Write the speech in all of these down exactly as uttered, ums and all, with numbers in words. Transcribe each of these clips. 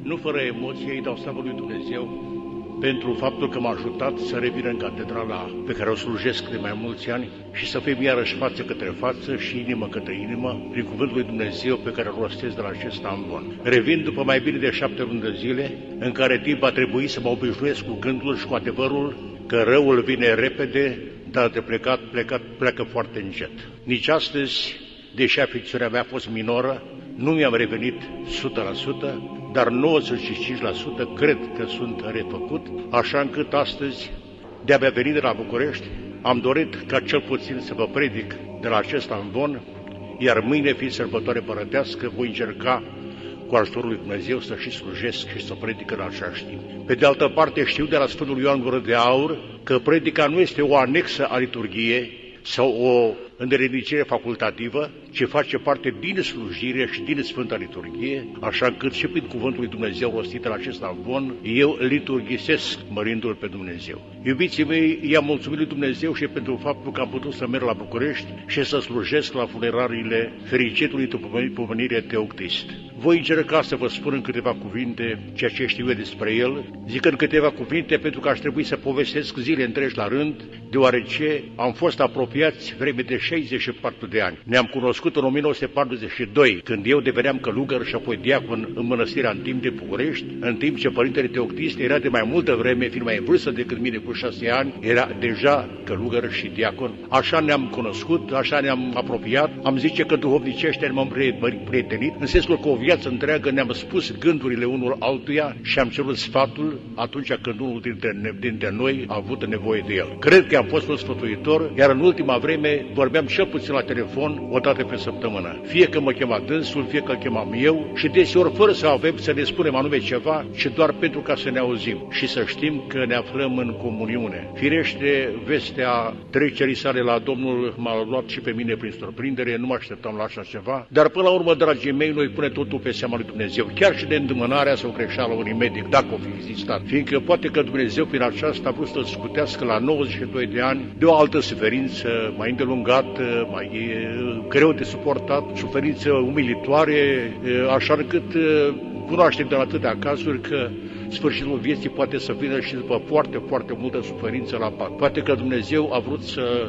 Nu fără emoție îi dau slavă lui Dumnezeu pentru faptul că m-a ajutat să revin în catedrala pe care o slujesc de mai mulți ani și să fim iarăși față către față și inimă către inimă prin cuvântul lui Dumnezeu pe care îl rostesc de la acest amvon. Revin după mai bine de șapte luni de zile, în care timp a trebuit să mă obișnuiesc cu gândul și cu adevărul că răul vine repede, dar de plecat, plecat pleacă foarte încet. Nici astăzi, deși afecțiunea mea a fost minoră, nu mi-am revenit o sută la sută, dar nouăzeci și cinci la sută cred că sunt refăcut, așa încât astăzi, de-abia venit de la București, am dorit ca cel puțin să vă predic de la acest amvon, iar mâine, fiind sărbătoare părătească, voi încerca cu ajutorul lui Dumnezeu să și slujesc și să predic în același timp. Pe de altă parte, știu de la Sfântul Ioan Gură de Aur că predica nu este o anexă a liturghiei sau o îndeletnicire facultativă, ce face parte din slujire și din Sfânta Liturghie, așa încât și prin cuvântul lui Dumnezeu rostit în acest amvon, eu liturghisesc mărindu-L pe Dumnezeu. Iubiții mei, i-am mulțumit lui Dumnezeu și pentru faptul că am putut să merg la București și să slujesc la funerariile fericitului pomenire Teoctist. Voi încerca să vă spun în câteva cuvinte ceea ce știu eu despre el, zic în câteva cuvinte pentru că aș trebui să povestesc zile întregi la rând, deoarece am fost apropiați vreme de șaizeci și patru de ani. Ne-am cunoscut în o mie nouă sute patruzeci și doi, când eu deveneam călugăr și apoi diacon în mănăstirea în timp de București, în timp ce părintele Teoctist era de mai multă vreme, fiind mai în vârstă decât mine cu șase ani, era deja călugăr și diacon. Așa ne-am cunoscut, așa ne-am apropiat, am zice că duhovnicește ne-am prietenit, în sensul că o viață întreagă ne-am spus gândurile unul altuia și am cerut sfatul atunci când unul dintre, dintre noi a avut nevoie de el. Cred că am fost un sfătuitor, iar în ultima vreme vorbeam cel puțin la telefon o dată pe săptămână. Fie că mă chema dânsul, fie că îl chemam eu și deseori fără să avem să ne spunem anume ceva, ci doar pentru ca să ne auzim și să știm că ne aflăm în comuniune. Firește, vestea trecerii sale la Domnul m-a luat și pe mine prin surprindere, nu mă așteptam la așa ceva, dar până la urmă, dragii mei, noi pune totul pe seama lui Dumnezeu, chiar și de îndumânarea sau greșeala unui medic, dacă o fi existat, fiindcă poate că Dumnezeu prin aceasta a vrut să-l scutească la nouăzeci și doi de ani de o altă suferință mai îndelungată, mai greu de suportat, suferință umilitoare, așa încât cunoaștem de la atâtea cazuri că sfârșitul vieții poate să vină și după foarte, foarte multă suferință la pat. Poate că Dumnezeu a vrut să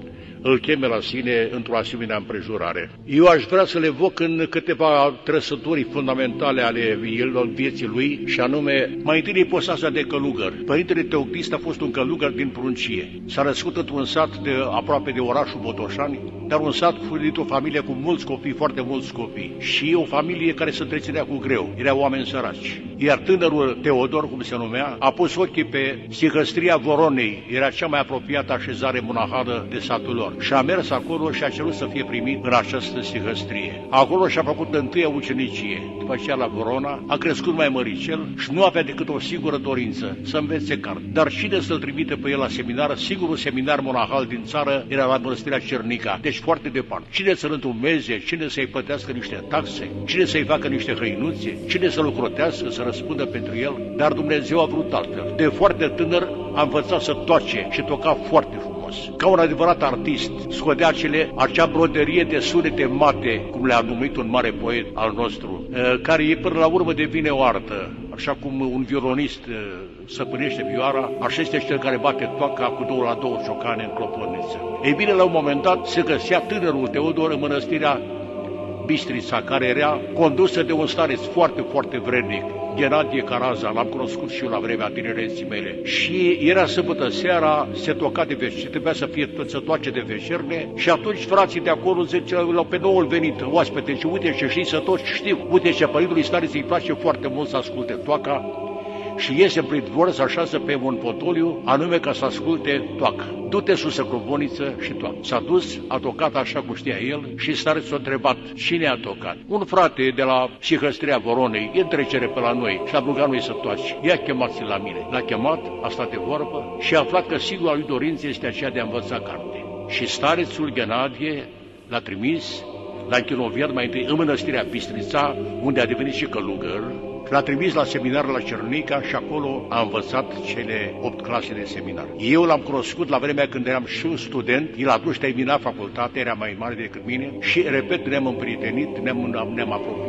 îl cheme la sine într-o asemenea împrejurare. Eu aș vrea să le evoc în câteva trăsături fundamentale ale vieții lui, și anume, mai întâi poseasa de călugăr. Părintele Teoctist a fost un călugăr din Pruncie. S-a născut într-un sat de, aproape de orașul Botoșani, dar un sat dintr-o familie cu mulți copii, foarte mulți copii, și o familie care se întreținea cu greu. Erau oameni săraci. Iar tânărul Teodor, cum se numea, a pus ochii pe Sihăstria Voronei, era cea mai apropiată așezare monahală de satul lor. Și a mers acolo și a cerut să fie primit în această sihăstrie. Acolo și-a făcut întâia ucenicie. După aceea la Vorona a crescut mai măricel și nu avea decât o singură dorință, să învețe carte. Dar cine să-l trimite pe el la seminar? Singurul seminar monahal din țară era la Mănăstirea Cernica, deci foarte departe. Cine să-l întrumeze, cine să-i plătească niște taxe, cine să-i facă niște hăinuțe, cine să-l ocrotească, să răspundă pentru el? Dar Dumnezeu a vrut altfel. De foarte tânăr a învățat să toace și toca foarte frumos. Ca un adevărat artist, scotea acele, acea broderie de sunete mate, cum le-a numit un mare poet al nostru, care e până la urmă devine o artă. Așa cum un violonist săpânește vioara, așa este cel care bate toaca cu două la două ciocane în cloporniță. Ei bine, la un moment dat se găsea tânărul Teodor în mănăstirea Bistrița, care era condusă de un stareț foarte, foarte vrednic, Ghenadie Caraza, l-am cunoscut și eu la vremea tinereții mele. Și era sâmbătă seara, se toca de veșerne, trebuia să fie să toace de veșerne, și atunci frații de acolo ziceau pe noul venit oaspete și uite ce știi să toci, știu, uite ce părintului stareț îi place foarte mult să asculte toaca. Și iese prin dvor, să așează pe un fotoliu, anume ca să asculte toacă. Du-te sus să clovoniță și toacă. S-a dus, a tocat așa cum știa el și starețul a întrebat, cine a tocat? Un frate de la Sihăstria Voronei, e în trecere pe la noi și a rugat noi să toaci. Ia chemați la mine. L-a chemat, a stat de vorbă și a aflat că sigura lui dorință este aceea de a învăța carte. Și starețul Ghenadie l-a trimis, l-a închinoviat mai întâi în mănăstirea Bistrița, unde a devenit și călugăr. L-a trimis la seminar la Cernica și acolo a învățat cele opt clase de seminar. Eu l-am cunoscut la vremea când eram și un student, el atunci termina facultatea, era mai mare decât mine și, repet, ne-am împrietenit, ne-am, ne-am apropiat.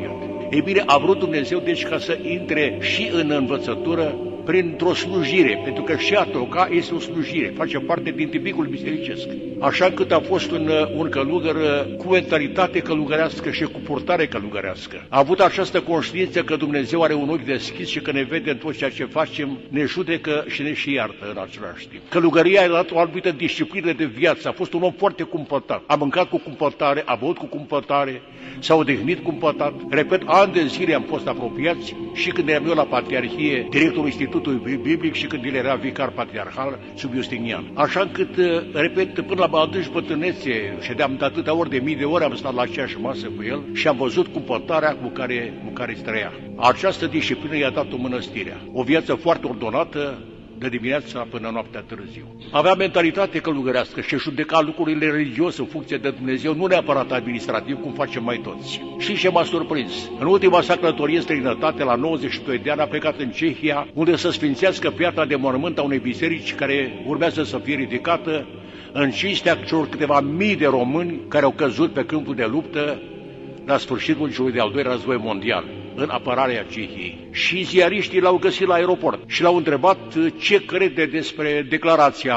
Ei bine, a vrut Dumnezeu deci ca să intre și în învățătură printr-o slujire, pentru că și a toca este o slujire, face parte din tipicul bisericesc. Așa încât a fost un, un călugăr cu mentalitate călugărească și cu purtare călugărească. A avut această conștiință că Dumnezeu are un ochi deschis și că ne vede în tot ceea ce facem, ne judecă și ne și iartă în același timp. Călugăria a dat o anumită disciplină de viață, a fost un om foarte cumpătat. A mâncat cu cumpătare, a băut cu cumpătare, s-a odihnit cumpătat. Repet, ani de zile am fost apropiați și când eram eu la Patriarhie, directorul Institutului Biblic și când el era vicar patriarhal sub Justinian. Așa încât, repet, până la adânci bătrânețe, ședeam de atâtea ori, de mii de ori, am stat la aceeași masă cu el și am văzut cumpătarea cu care, cu care trăia. Această disciplină i-a dat-o mănăstirea. O viață foarte ordonată, de dimineața până noaptea târziu. Avea mentalitate călugărească și judeca lucrurile religiose în funcție de Dumnezeu, nu neapărat administrativ, cum facem mai toți. Și ce m-a surprins? În ultima sa călătorie în străinătate, la nouăzeci și doi de ani, a plecat în Cehia, unde să sfințească piatra de mormânt a unei biserici care urmează să fie ridicată în cinstea celor câteva mii de români care au căzut pe câmpul de luptă la sfârșitul celui de-al doilea război mondial, în apărarea Cehiei. Și ziariștii l-au găsit la aeroport și l-au întrebat ce crede despre declarația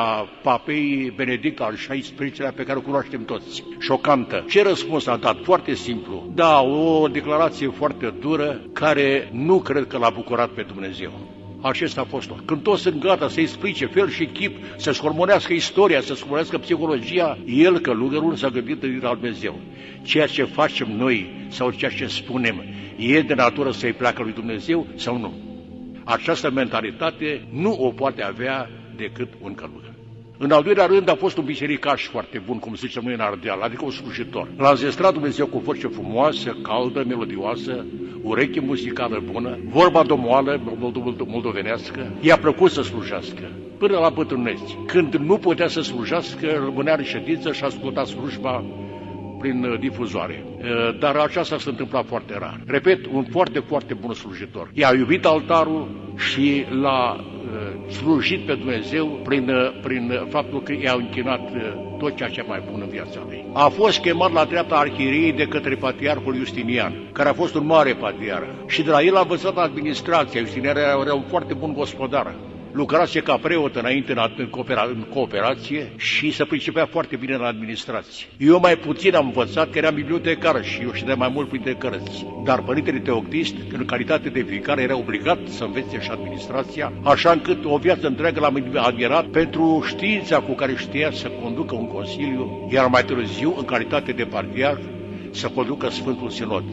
papei Benedict al șaisprezecelea pe care o cunoaștem toți. Șocantă. Ce răspuns a dat? Foarte simplu. Da, o declarație foarte dură care nu cred că l-a bucurat pe Dumnezeu. Acesta a fost tot. Când toți sunt gata să explice fel și chip, să-și hormonească istoria, să-și hormonească psihologia, el, călugărul, s-a gândit în la Dumnezeu. Ceea ce facem noi sau ceea ce spunem e de natură să-i placă lui Dumnezeu sau nu? Această mentalitate nu o poate avea decât un călugăr. În al doilea rând a fost un bisericaș foarte bun, cum zicem noi în Ardeal, adică un slujitor. L-a înzestrat Dumnezeu cu voce frumoasă, caldă, melodioasă, ureche muzicală bună, vorba domoală, moldovenească, i-a plăcut să slujească, până la bătrâneți. Când nu putea să slujească, rămânea în ședință și asculta slujba prin difuzoare. Dar aceasta se întâmpla foarte rar. Repet, un foarte, foarte bun slujitor. I-a iubit altarul și l-a slujit pe Dumnezeu prin, prin faptul că i-a închinat tot ceea ce mai bun în viața lui. A fost chemat la dreapta arhieriei de către patriarhul Justinian, care a fost un mare patriarh. Și de la el a învățat administrația. Justinian era un foarte bun gospodar. Lucrase ca preot înainte în, coopera, în cooperație și se pricepea foarte bine în administrație. Eu mai puțin am învățat, că eram bibliotecar și eu știam mai mult printre cărți. Dar părintele Teoctist, în calitate de vicar, era obligat să învețe și administrația, așa încât o viață întreagă l-am admirat pentru știința cu care știa să conducă un consiliu, iar mai târziu, în calitate de patriarh, să conducă Sfântul Sinod.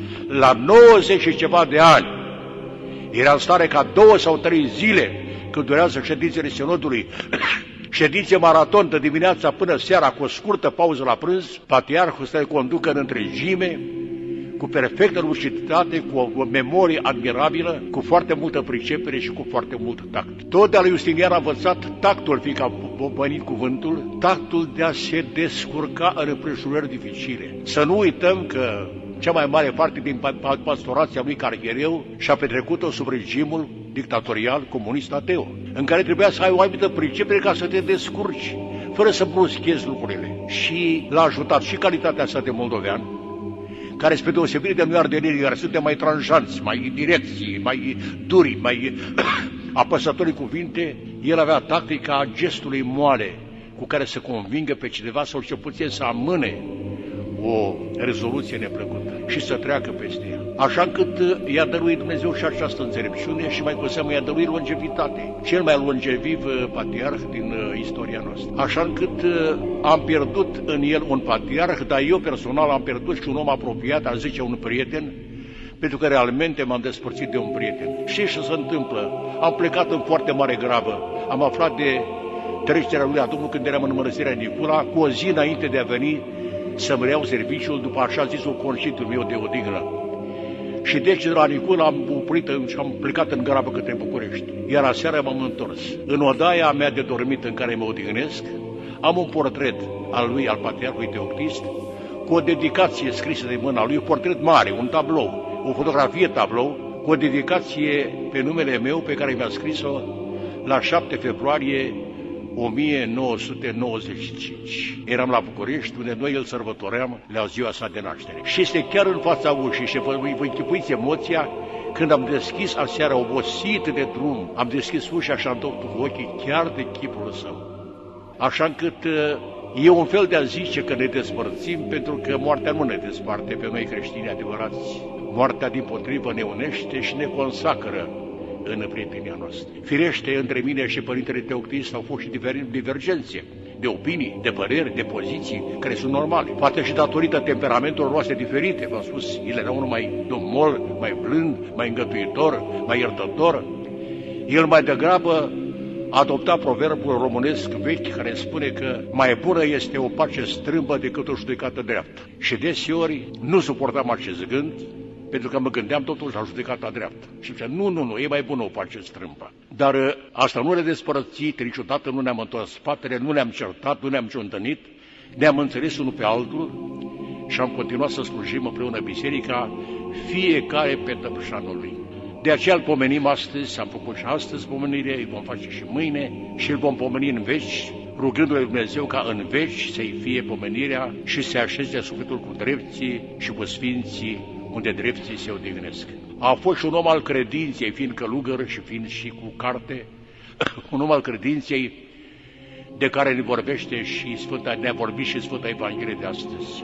La nouăzeci și ceva de ani, era în stare ca două sau trei zile, când durează ședințele Sinodului, ședințe maraton de dimineața până seara, cu o scurtă pauză la prânz, patriarhul să le conducă în întregime, cu perfectă luciditate, cu o memorie admirabilă, cu foarte multă pricepere și cu foarte mult tact. Tot de la Justinian a învățat tactul, fiindcă a pomenit cuvântul, tactul de a se descurca în împrejurări dificile. Să nu uităm că cea mai mare parte din pastorația lui ca arhiereu și-a petrecut-o sub regimul dictatorial comunist ateu, în care trebuia să ai o anumită pricepere ca să te descurci, fără să bruschezi lucrurile. Și l-a ajutat și calitatea sa de moldovean, care, spre deosebire de noi ardelenii, care suntem mai tranjanți, mai direcți, mai duri, mai apăsători cuvinte, el avea tactica gestului moale, cu care să convingă pe cineva sau cel puțin să amâne o rezoluție neplăcută și să treacă peste ea. Așa încât i-a dăruit Dumnezeu și această înțelepciune și mai cu seamă i-a dăruit longevitate. Cel mai longeviv patriarh din istoria noastră. Așa încât am pierdut în el un patriarh, dar eu personal am pierdut și un om apropiat, aș zice un prieten, pentru că realmente m-am despărțit de un prieten. Și ce se întâmplă? Am plecat în foarte mare grabă. Am aflat de trecerea lui la Domnul când eram în Mănăstirea Nicula, cu o zi înainte de a veni să-mi reiau serviciul după așa zisul concediul meu de odihnă. Și deci de la Nicula am oprit și am plecat în grabă către București. Iar aseară m-am întors. În odaia mea de dormit în care mă odihnesc, am un portret al lui, al patriarhului Teoctist, cu o dedicație scrisă de mâna lui, un portret mare, un tablou, o fotografie tablou, cu o dedicație pe numele meu pe care mi-a scris-o la șapte februarie o mie nouă sute nouăzeci și cinci. Eram la București, unde noi îl sărbătoream la ziua sa de naștere. Și este chiar în fața ușii și vă, vă închipuiți emoția când am deschis aseară, obosit de drum, am deschis ușa și am tot ochii chiar de chipul său. Așa încât e un fel de a zice că ne despărțim, pentru că moartea nu ne desparte pe noi creștini adevărați. Moartea dimpotrivă ne unește și ne consacră în prietenia noastră. Firește, între mine și Părintele Teoctist au fost și divergențe de opinii, de păreri, de poziții, care sunt normale. Poate și datorită temperamentelor noastre diferite. V-am spus, el era unul mai domol, mai blând, mai îngătuitor, mai iertător. El mai degrabă adopta proverbul românesc vechi care spune că mai bună este o pace strâmbă decât o judecată dreaptă. Și deseori nu suportam acest gând, pentru că mă gândeam totuși la judecata dreaptă. Și zicea, nu, nu, nu, e mai bună o pace strâmbă. Dar asta nu ne-a despărțit, niciodată nu ne-am întors spatele, nu ne-am certat, nu ne-am ciondănit, ne-am înțeles unul pe altul și am continuat să slujim împreună biserica, fiecare pe tăpșanul lui. De aceea îl pomenim astăzi, am făcut și astăzi pomenirea, îi vom face și mâine și îl vom pomeni în veci, rugându-le Dumnezeu ca în veci să-i fie pomenirea și să așeze sufletul cu drepții și cu sfinții unde drepții se odihnesc. A fost și un om al credinței, fiind călugăr și fiind și cu carte, un om al credinței de care ne vorbește și Sfânta, ne-a vorbit și Sfânta Evanghelie de astăzi.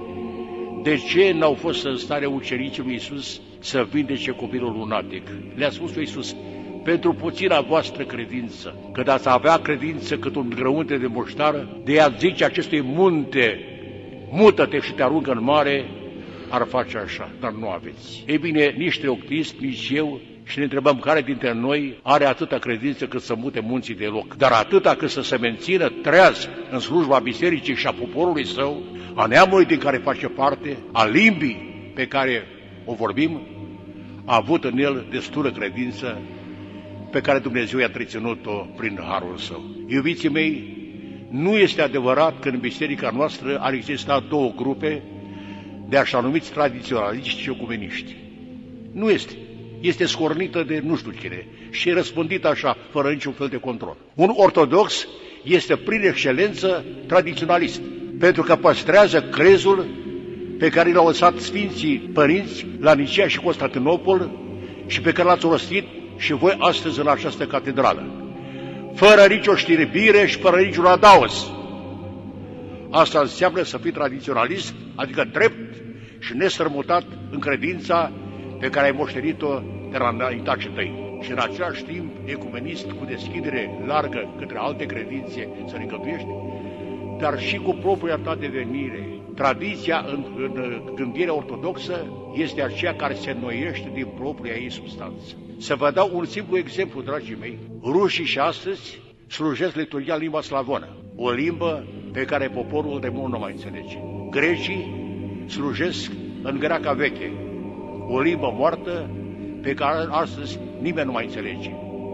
De ce n-au fost în stare ucenicii lui Iisus să vindece copilul lunatic? Le-a spus lui Iisus, pentru puțina voastră credință, că dați avea credință cât un grăunte de muștar, de a zice acestui munte, mută-te și te aruncă în mare, ar face așa, dar nu aveți. Ei bine, nici Teoctist, nici eu, și ne întrebăm care dintre noi are atâta credință cât să mute munții de loc, dar atâta cât să se mențină treaz în slujba bisericii și a poporului său, a neamului din care face parte, a limbii pe care o vorbim, a avut în el destulă credință pe care Dumnezeu i-a întreținut-o prin harul său. Iubiții mei, nu este adevărat că în biserica noastră ar exista două grupe de așa numiți tradiționaliști și ecumeniști. Nu este. Este scornită de nu știu cine și răspândită așa, fără niciun fel de control. Un ortodox este prin excelență tradiționalist, pentru că păstrează crezul pe care l-au lăsat Sfinții Părinți la Nicea și Constantinopol și pe care l-ați rostit și voi astăzi în această catedrală, fără nicio știrbire și fără niciun adaos. Asta înseamnă să fii tradiționalist, adică drept și nestrămutat în credința pe care ai moștenit-o de la înaintașii tăi. Și în același timp ecumenist cu deschidere largă către alte credințe să ne îngăduiești, dar și cu propria ta devenire. Tradiția în, în gândirea ortodoxă este aceea care se înnoiește din propria ei substanță. Să vă dau un simplu exemplu, dragii mei. Rușii și astăzi slujesc liturghia în limba slavonă, o limbă pe care poporul de mult nu mai înțelege. Grecii slujesc în greaca veche, o limbă moartă pe care astăzi nimeni nu mai înțelege.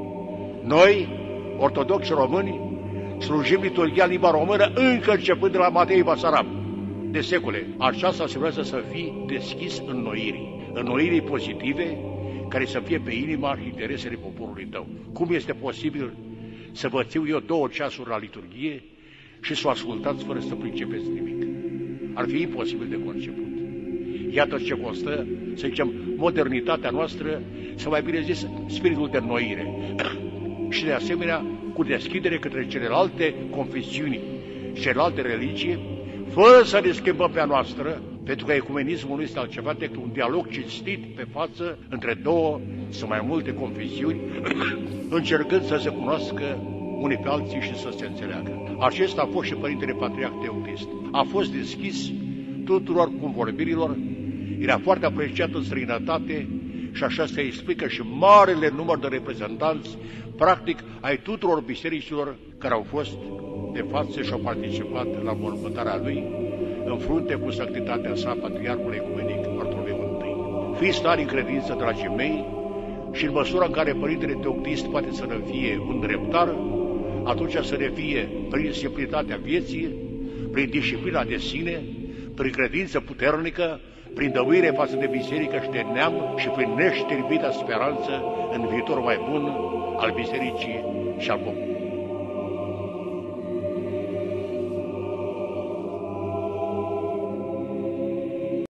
Noi, ortodoxi români, slujim liturghia în limba română încă începând de la Matei Basarab, de secole. Aceasta se vrea să fie deschis înnoirii, înnoirii pozitive, care să fie pe inima și interesele poporului tău. Cum este posibil să vă țiu eu două ceasuri la liturghie și să o ascultați fără să pricepeți nimic? Ar fi imposibil de conceput. Iată ce constă, să zicem, modernitatea noastră, sau mai bine zis, spiritul de înnoire. Și de asemenea, cu deschidere către celelalte confesiuni, celelalte religii, fără să ne schimbăm pe a noastră, pentru că ecumenismul nu este altceva decât un dialog cinstit pe față între două sau mai multe confesiuni, încercând să se cunoască unii pe alții și să se înțeleagă. Acesta a fost și Părintele Patriarh Teoctist. A fost deschis tuturor convorbirilor, era foarte apreciat în străinătate și așa se explică și marele număr de reprezentanți, practic, ai tuturor bisericilor care au fost de față și au participat la mormântarea lui, în frunte cu sanctitatea sa, Patriarhul Ecumenic Bartolomeu I. Fiți tari în credință, dragii mei, și în măsura în care Părintele Teoctist poate să ne fie un dreptar, atunci să ne fie prin simplitatea vieții, prin disciplina de sine, prin credință puternică, prin dăuire față de biserică și de neam și prin neșterbită speranță în viitor mai bun al bisericii și al poporului.